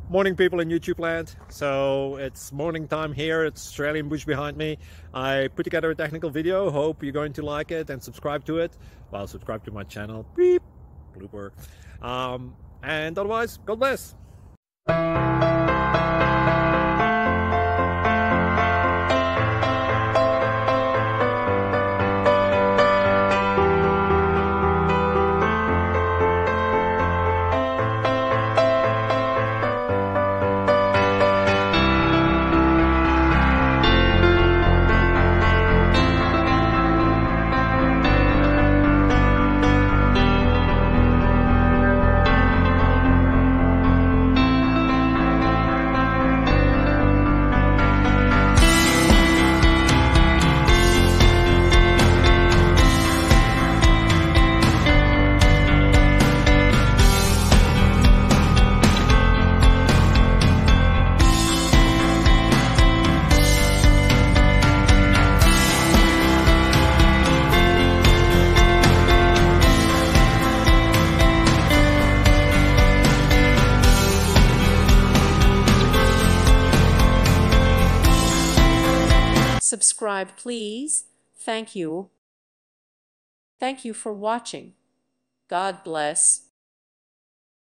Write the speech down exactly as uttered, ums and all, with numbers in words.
Morning, people in YouTube land. So it's morning time here. It's Australian bush behind me. I put together a technical video. Hope you're going to like it and subscribe to it. Well, subscribe to my channel. Beep. Blooper. Um, and otherwise, God bless. Subscribe, please. Thank you. Thank you for watching. God bless.